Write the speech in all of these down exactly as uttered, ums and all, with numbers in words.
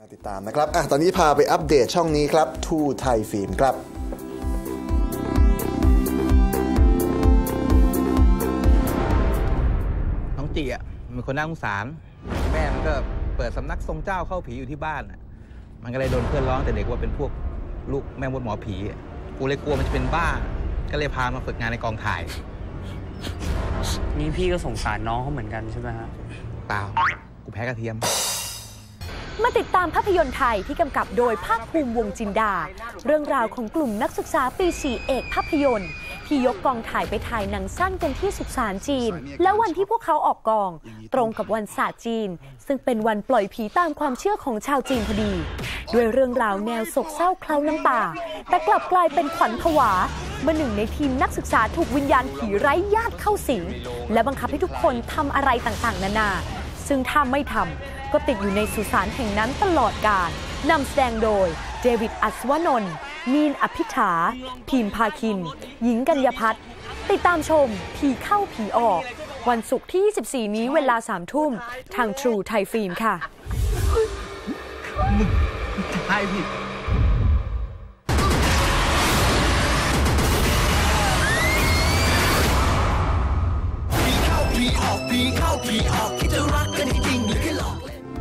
ติดตามนะครับอ่ะตอนนี้พาไปอัปเดตช่องนี้ครับ ทูไทยฟิล์มครับน้องจีอ่ะมันคนน่าสงสารแม่มันก็เปิดสำนักทรงเจ้าเข้าผีอยู่ที่บ้านมันก็เลยโดนเพื่อนร้องแต่เด็กว่าเป็นพวกลูกแม่มดหมอผีกูเลยกลัวมันจะเป็นบ้าก็เลยพามาฝึกงานในกองถ่ายนี่พี่ก็สงสารน้องเขาเหมือนกันใช่ไหมฮะเปล่ากูแพ้กระเทียมมาติดตามภาพยนตร์ไทยที่กำกับโดยภาคภูมิวงศ์จินดาเรื่องราวของกลุ่มนักศึกษาปีสี่เอกภาพยนตร์ที่ยกกองถ่ายไปถ่ายหนังสั้นกันที่สุสานจีนและวันที่พวกเขาออกกองตรงกับวันศาสตร์จีนซึ่งเป็นวันปล่อยผีตามความเชื่อของชาวจีนพอดีด้วยเรื่องราวแนวโศกเศร้าเคล้าน้ำตาแต่กลับกลายเป็นขวัญผวาเมื่อหนึ่งในทีมนักศึกษาถูกวิญญาณผีไร้ญาติเข้าสิงและบังคับให้ทุกคนทำอะไรต่างๆนานาซึ่งถ้าไม่ทำก็ติดอยู่ในสุสานแห่งนั้นตลอดกาลนำแสดงโดยเดวิดอัศวนนท์มีนอภิฐาพิมพาคินหญิงกัญญพัฒน์ติดตามชมผีเข้าผีออกวันศุกร์ที่ยี่สิบสี่นี้เวลาสามทุ่มทางทรูไทยฟิล์มค่ะใช่พี่ผีออกผีเข้าผีออกคิดจะรักกันจริงหรือแค่หลอก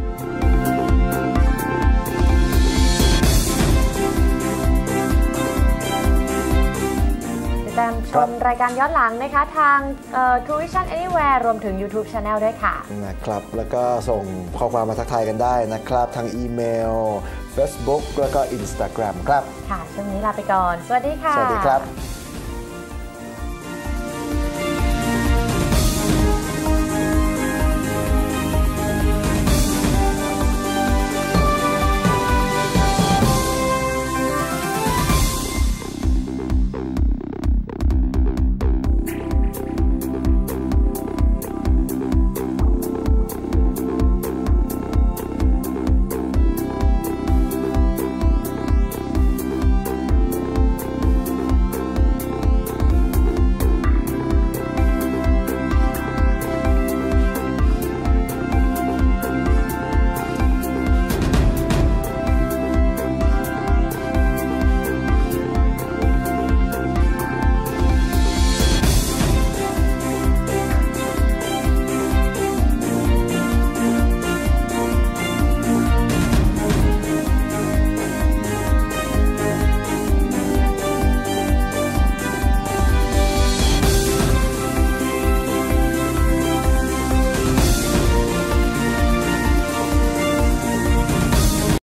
ติดตามชมรายการย้อนหลังนะคะทาง True Vision Anywhere รวมถึง YouTube Channel ด้วยค่ะนะครับแล้วก็ส่งข้อความมาทักทายกันได้นะครับทางอีเมล Facebook แล้วก็ Instagram ครับค่ะช่วงนี้ลาไปก่อนสวัสดีค่ะสวัสดีครับ